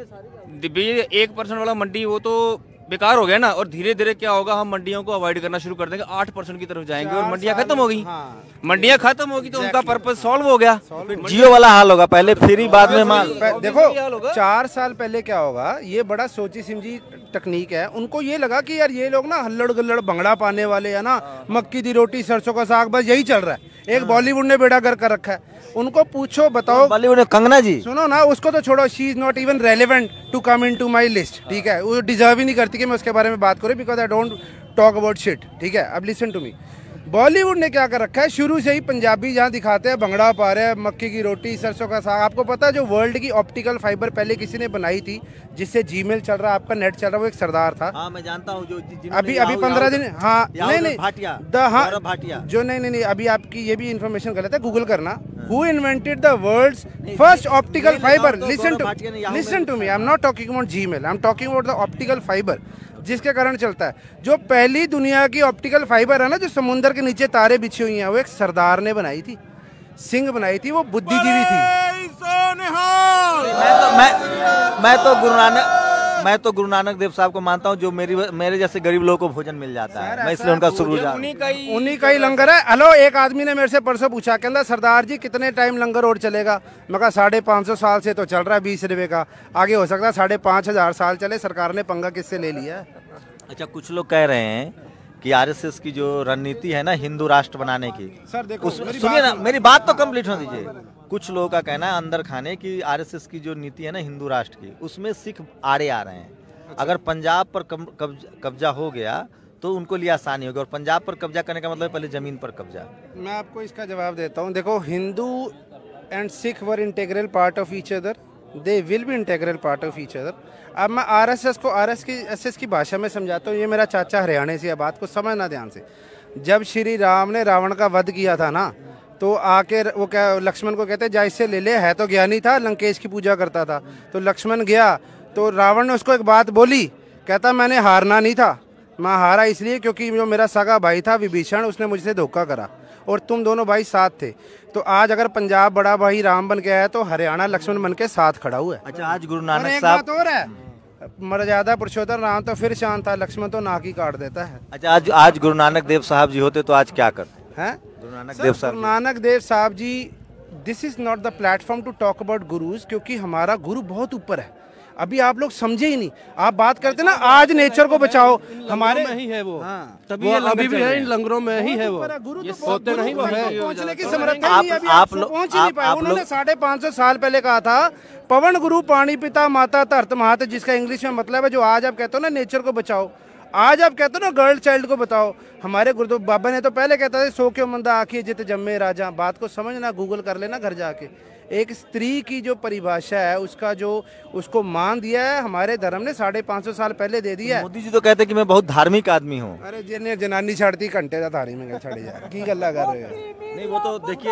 1% वाला मंडी वो तो बेकार हो गया ना। और धीरे धीरे क्या होगा, हम मंडियों को अवॉइड करना शुरू कर देंगे, 8% की तरफ जाएंगे और मंडियां खत्म हो गई। मंडियां खत्म होगी तो उनका पर्पस सॉल्व हो गया। जियो वाला हाल होगा, पहले फ्री बाद में माल। देखो 4 साल पहले क्या होगा, ये बड़ा सोची समझी तकनीक है। उनको ये लगा कि यार ये लोग ना हल्लड़ गल्लड़ भंगड़ा पाने वाले है ना, मक्की दी रोटी सरसों का साग, बस यही चल रहा है। एक बॉलीवुड ने बेड़ा गर्क कर रखा है। उनको पूछो, बताओ बॉलीवुड ने कंगना जी, सुनो ना, उसको तो छोड़ो, she is not even relevant to come into my list, ठीक है। वो डिजर्व ही नहीं करती कि मैं उसके बारे में बात करूं, because I don't talk about shit, ठीक है। अब लिसन टू मी, बॉलीवुड ने क्या कर रखा है, शुरू से ही पंजाबी जहाँ दिखाते हैं भंगड़ा पा रहे हैं, मक्की की रोटी सरसों का साग। आपको पता है जो वर्ल्ड की ऑप्टिकल फाइबर पहले किसी ने बनाई थी, जिससे जीमेल चल रहा है, आपका नेट चल रहा है, वो एक सरदार था। हाँ मैं जानता हूँ, जो अभी 15 दिन, हाँ नहीं भाटिया, हाँ जो नहीं अभी आपकी ये भी इन्फॉर्मेशन गलत है, गूगल करना। Who invented the world's first optical fiber? Listen to me. I'm not talking about Gmail. I'm talking about the optical fiber, जिसके कारण चलता है। जो पहली दुनिया की ऑप्टिकल फाइबर है ना, जो समुद्र के नीचे तारे बिछी हुई हैं, वो एक सरदार ने बनाई थी, सिंह बनाई थी, वो बुद्धिजीवी थी। मैं तो गुरु नानक देव साहब को मानता हूँ, जो मेरे जैसे गरीब लोगों को भोजन मिल जाता है, मैं इसलिए उनका शुक्रगुजार। उन्हीं का ही लंगर है। हेलो, एक आदमी ने मेरे से परसों पूछा, कहता सरदार जी कितने टाइम लंगर और चलेगा? मैं कहा 550 साल से तो चल रहा है 20 रुपए का, आगे हो सकता है 5500 साल चले। सरकार ने पंगा किससे ले लिया? अच्छा, कुछ लोग कह रहे हैं कि आरएसएस की जो रणनीति है ना हिंदू राष्ट्र बनाने की, सर देखो सुनिए ना, मेरी बात तो कंप्लीट होने दीजिए। कुछ लोगों का कहना है अंदर खाने की आरएसएस की जो नीति है ना हिंदू राष्ट्र की, उसमें सिख आड़े आ रहे हैं। अगर पंजाब पर कब्जा हो गया तो उनको लिए आसानी होगी, और पंजाब पर कब्जा करने का मतलब पहले जमीन पर कब्जा। मैं आपको इसका जवाब देता हूँ। देखो, Hindu and Sikh were integral part of each other, they will be integral part of each other. अब मैं आरएसएस को आरएसएस की भाषा में समझाता हूँ। ये मेरा चाचा हरियाणा से है, बात को समझना ध्यान से। जब श्री राम ने रावण का वध किया था ना, तो आके वो क्या लक्ष्मण को कहते जा इससे ले ले, है तो ज्ञानी था, लंकेश की पूजा करता था। तो लक्ष्मण गया तो रावण ने उसको एक बात बोली, कहता मैंने हारना नहीं था, मैं हारा इसलिए क्योंकि जो मेरा सगा भाई था विभीषण, उसने मुझसे धोखा करा और तुम दोनों भाई साथ थे। तो आज अगर पंजाब बड़ा भाई राम बन गया है तो हरियाणा लक्ष्मण बन के साथ खड़ा हुआ है। अच्छा, आज गुरु नानक साहब और है, मर्यादा पुरुषोत्तम राम तो फिर शांत था, लक्ष्मण तो नाक ही काट देता है। अच्छा, आज गुरु नानक देव साहब जी होते तो आज क्या करते हैं? गुरु Nanak Dev Sahab ji, this is not the platform to talk about gurus, क्योंकि हमारा गुरु बहुत ऊपर है। अभी आप लोग समझे ही नहीं। आप बात करते ना आज नेचर को बचाओ, हमारे में ही है वो, तभी वो अभी भी है, इन लंगरों में ही है वो। गुरु ये तो सोते नहीं वो है, पहुंचने की समर्था नहीं, अभी आप पहुंच ही नहीं पाए। उन्होंने 550 साल पहले कहा था, पवन गुरु पानी पिता माता धरत मात, जिसका इंग्लिश में मतलब है जो आज आप कहते हो ना नेचर को बचाओ, आज आप कहते हो ना गर्ल चाइल्ड को बताओ। हमारे गुरुदेव बाबा ने तो पहले कहता था सो क्यों मंदा आखिए जित जम्मे राजा। बात को समझना, गूगल कर लेना घर जाके। एक स्त्री की जो परिभाषा है, उसका जो उसको मान दिया है हमारे धर्म ने 550 साल पहले दे दिया है। मोदी जी तो कहते हैं कि मैं बहुत धार्मिक आदमी हूँ। अरे जिन्हें जनानी छाड़ती घंटे का थारी में छड़े जा की गल्ला कर रहे हो। नहीं, वो तो देखिए,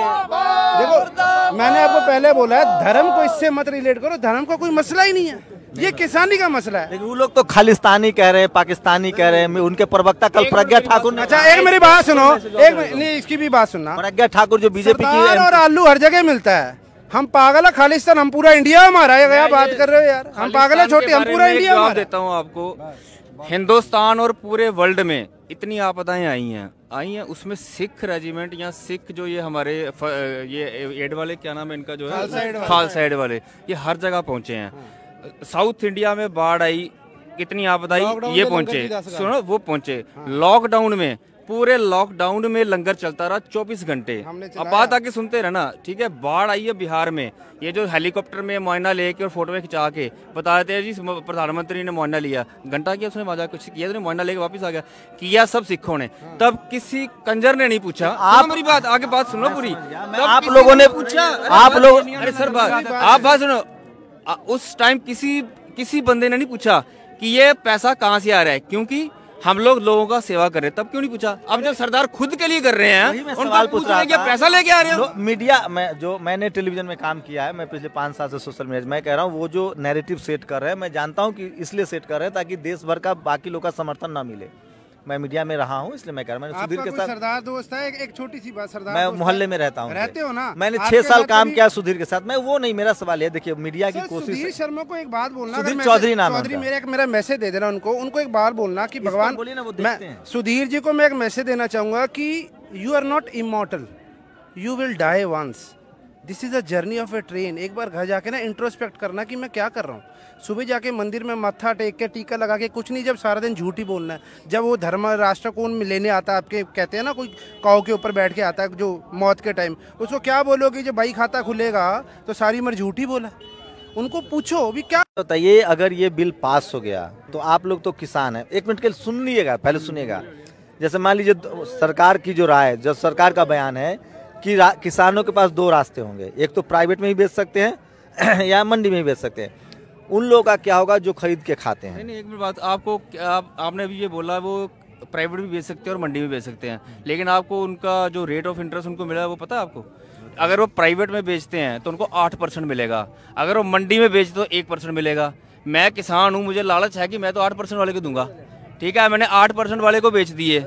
देखो मैंने आपको पहले बोला है, धर्म को इससे मत रिलेट करो, धर्म का कोई मसला ही नहीं है, ये किसानी का मसला है। लेकिन वो लोग तो खालिस्तानी कह रहे हैं, पाकिस्तानी कह रहे हैं। उनके प्रवक्ता कल प्रज्ञा ठाकुर ने, अच्छा एक मेरी बात सुनो, नहीं इसकी भी बात सुनना। प्रज्ञा ठाकुर जो बीजेपी की, और आलू हर जगह मिलता है। हम पागल है, खालिस्तान हम पूरा इंडिया हमारा है, क्या बात कर रहे हो यार? हम पागल है छोटे, हम पूरा इंडिया हमारा। देता हूँ आपको, हिंदुस्तान और पूरे वर्ल्ड में इतनी आपदाएं आई हैं, उसमें सिख रेजिमेंट या सिख जो ये हमारे ये एड वाले, क्या नाम है इनका, जो है खालसा एड वाले, ये हर जगह पहुंचे हैं। साउथ इंडिया में बाढ़ आई, कितनी आपदाई लॉकडाउन ये में पहुंचे, लंगर की 10 सुनो वो पहुंचे लॉकडाउन में, पूरे लॉकडाउन में लंगर चलता रहा 24 घंटे। हमने अब चलाया। बात आके सुनते रहे ना, ठीक है। बाढ़ आई है बिहार में, ये जो हेलीकॉप्टर में मुआयना लेके और फोटो में खिंचा के बता देते हैं जी प्रधानमंत्री ने मुआयना लिया, घंटा किया उसने मजा कुछ किया, तो मुआयना लेके वापस आ गया, किया सब सिखों ने। तब किसी कंजर ने नहीं पूछा, आप मेरी बात आगे बात सुनो पूरी, तब आप किसी लोगों ने पूछा, आप लोग अरे सर बात आप बात सुनो, उस टाइम किसी बंदे ने नहीं पूछा कि ये पैसा कहाँ से आ रहा है, क्योंकि हम लोग लोगों का सेवा कर रहे हैं, तब क्यों नहीं पूछा। अब जब सरदार खुद के लिए कर रहे हैं, उनका सवाल पूछ रहा क्या था। पैसा लेके आ रहे हो। मीडिया मैंने टेलीविजन में काम किया है, मैं पिछले 5 साल से सोशल मीडिया, मैं कह रहा हूँ वो जो नैरेटिव सेट कर रहे हैं, मैं जानता हूँ कि इसलिए सेट कर रहे हैं ताकि देश भर का बाकी लोग का समर्थन ना मिले। मैं मीडिया में रहा हूँ इसलिए मैं कह रहा हूँ, मैंने सुधीर के साथ सरदार दोस्त है, एक छोटी सी बात, सरदार मैं दोस्त मोहल्ले है। में रहता हूँ, रहते हो ना, मैंने आपके 6 साल साथ काम कभी- किया सुधीर के साथ। मैं वो नहीं, मेरा सवाल है, देखिए मीडिया की सर, कोशिश सुधीर शर्मा को एक बात बोलना, सुधीर अगर चौधरी नाम है चौधरी उनका। मेरा मैसेज दे देना उनको एक बार बोलना कि भगवान, बोलिए ना, वो मैं देखते हैं। सुधीर जी को मैं एक मैसेज देना चाहूंगा कि you are not immortal, you will die once, this is a journey of a train. एक बार घर जाके ना इंट्रोस्पेक्ट करना कि मैं क्या कर रहा हूँ। सुबह जाके मंदिर में मत्था टेक के टीका लगा के कुछ नहीं, जब सारा दिन झूठ ही बोलना है। जब वो धर्म राष्ट्र को लेने आता है, आपके कहते हैं ना कोई काऊ के ऊपर बैठ के आता है जो मौत के टाइम, उसको क्या बोलोगे जब भाई खाता खुलेगा तो सारी उम्र झूठ ही बोला। उनको पूछो भी क्या बताइए, अगर ये बिल पास हो गया तो आप लोग तो किसान हैं, 1 मिनट के लिए सुन लीजिएगा, पहले सुनिएगा। जैसे मान लीजिए सरकार की जो राय, जो सरकार का बयान है कि किसानों के पास 2 रास्ते होंगे, एक तो प्राइवेट में ही बेच सकते हैं या मंडी में ही बेच सकते हैं। उन लोगों का क्या होगा जो खरीद के खाते हैं। नहीं एक मिनट बात, आपने अभी ये बोला वो प्राइवेट भी बेच सकते हैं और मंडी में बेच सकते हैं, लेकिन आपको उनका जो रेट ऑफ इंटरेस्ट उनको मिला है वो पता है आपको। अगर वो प्राइवेट में बेचते हैं तो उनको 8% मिलेगा, अगर वो मंडी में बेचते तो 1% मिलेगा। मैं किसान हूँ, मुझे लालच है कि मैं तो 8% वाले को दूंगा, ठीक है, मैंने 8% वाले को बेच दिए।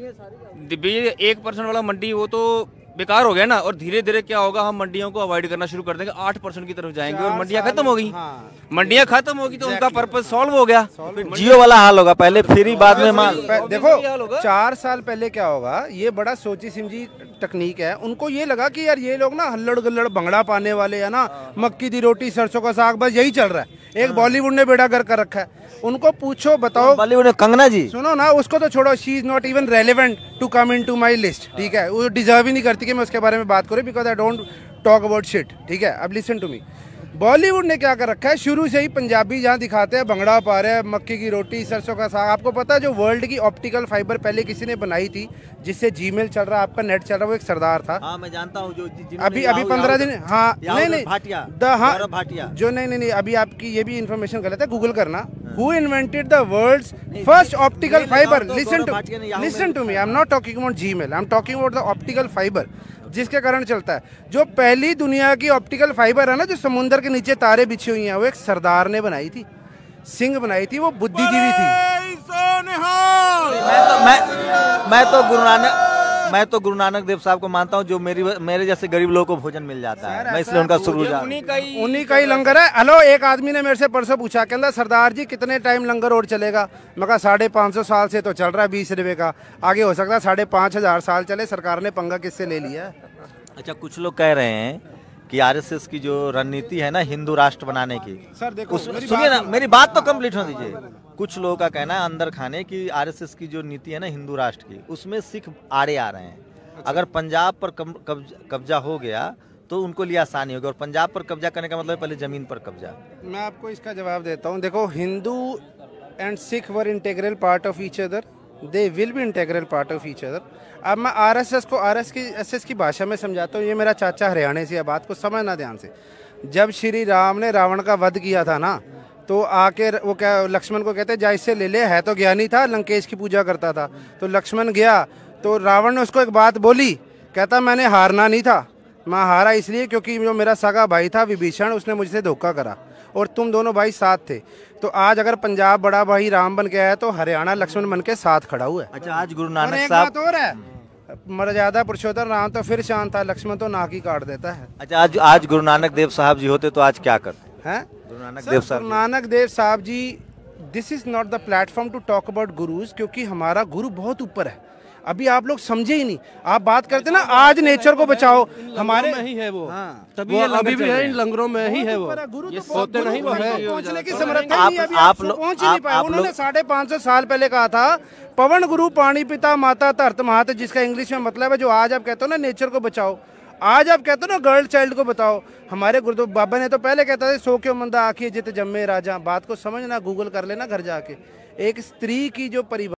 1% वाला मंडी वो तो बेकार हो गया ना, और धीरे धीरे क्या होगा, हम मंडियों को अवॉइड करना शुरू कर देंगे, 8% की तरफ जाएंगे और मंडियां खत्म हो गई। मंडियां खत्म होगी तो उनका पर्पस सॉल्व हो गया। जियो वाला हाल होगा, पहले फ्री बाद में माल। देखो 4 साल पहले क्या होगा, ये बड़ा सोची समझी तकनीक है। उनको ये लगा कि यार ये लोग ना हल्लड़ गल्लड़ भंगड़ा पाने वाले है ना, मक्की दी रोटी सरसों का साग, बस यही चल रहा है। एक बॉलीवुड ने बेड़ा गर्क कर रखा है। उनको पूछो, बताओ बॉलीवुड में कंगना जी, सुनो ना, उसको तो छोड़ो, she is not even relevant to come into my list, ठीक है, वो डिजर्व ही नहीं करती कि मैं उसके बारे में बात करूं, because I don't talk about shit, ठीक है। अब लिसन टू मी, बॉलीवुड ने क्या कर रखा है, शुरू से ही पंजाबी जहाँ दिखाते हैं भंगड़ा पा रहे हैं, मक्की की रोटी सरसों का साग। आपको पता है जो वर्ल्ड की ऑप्टिकल फाइबर पहले किसी ने बनाई थी, जिससे जीमेल चल रहा है, आपका नेट चल रहा है, वो एक सरदार था। हाँ मैं जानता हूँ, जो अभी 15 दिन, हाँ नहीं भाटिया, हाँ भाटिया, जो नहीं अभी आपकी ये भी इन्फॉर्मेशन गलत है, गूगल करना, who invented the world's first optical fibre. Listen to me, I am not talking about Gmail, I am talking about the optical fibre, जिसके कारण चलता है। जो पहली दुनिया की ऑप्टिकल फाइबर है ना, जो समुद्र के नीचे तारे बिछी हुई हैं, वो एक सरदार ने बनाई थी, सिंह बनाई थी, वो बुद्धिजीवी थी। मैं तो गुरु नानक देव साहब को मानता हूँ, जो मेरे जैसे गरीब लोगों को भोजन मिल जाता है, मैं इसलिए उनका शुक्रगुजार। उन्हीं का ही लंगर है। हेलो, एक आदमी ने मेरे से परसों पूछा, कहता सरदार जी कितने टाइम लंगर और चलेगा। मैं कहा 550 साल से तो चल रहा है 20 रुपए का, आगे हो सकता है 5,500 साल चले। सरकार ने पंगा किससे ले लिया है। अच्छा, कुछ लोग कह रहे हैं कि आरएसएस की जो रणनीति है ना हिंदू राष्ट्र बनाने की, सर देखो सुनिए ना, मेरी बात तो कंप्लीट होने दीजिए। कुछ लोगों का कहना है अंदर खाने की आरएसएस की जो नीति है ना हिंदू राष्ट्र की, उसमें सिख आड़े आ रहे हैं। अगर पंजाब पर कब्जा हो गया तो उनको लिए आसानी होगी, और पंजाब पर कब्जा करने का मतलब पहले जमीन पर कब्जा। मैं आपको इसका जवाब देता हूँ। देखो, Hindu and Sikh were integral part of each other, they will be integral part of each other. अब मैं आरएसएस को एसएस की भाषा में समझाता हूँ। ये मेरा चाचा हरियाणा से है, बात को समझना ध्यान से। जब श्री राम ने रावण का वध किया था ना, तो आके वो क्या लक्ष्मण को कहते जा इससे ले ले, है तो ज्ञानी था, लंकेश की पूजा करता था। तो लक्ष्मण गया तो रावण ने उसको एक बात बोली, कहता मैंने हारना नहीं था, मैं हारा इसलिए क्योंकि जो मेरा सगा भाई था विभीषण, उसने मुझसे धोखा करा और तुम दोनों भाई साथ थे। तो आज अगर पंजाब बड़ा भाई राम बन गया है तो हरियाणा लक्ष्मण बन के साथ खड़ा हुआ है। अच्छा, आज गुरु नानक एक साहब, बात और है, मर्यादा पुरुषोत्तम राम तो फिर शांत था, लक्ष्मण तो नाक ही काट देता है। अच्छा आज गुरु नानक देव साहब जी होते तो आज क्या करते हैं? गुरु नानक देव साहब, गुरु Nanak Dev Sahab ji, this is not the platform to talk about gurus, क्योंकि हमारा गुरु बहुत ऊपर है। अभी आप लोग समझे ही नहीं। आप बात करते ना आज नेचर को बचाओ, हमारे में ही है वो। हाँ, तभी वो ये लंगर अभी भी चल है, रहे इन हैं। लंगरों में ही है वो। गुरु ये तो होते नहीं वो है। पहुंचने की समर्था नहीं है, अभी आप लोग- पहुंच ही नहीं पाए। आप उन्होंने लोग- 550 साल पहले कहा था पवन गुरु पानी पिता माता धरत मात, जिसका इंग्लिश में मतलब है जो आज आप कहते हो ना नेचर को बचाओ, आज आप कहते हो ना गर्ल चाइल्ड को बताओ। हमारे गुरु बाबा ने तो पहले कहता था सो क्यों मंदा आखिए जित जम्मे राजा। बात को समझना, गूगल कर लेना घर जाके। एक स्त्री की जो परिवार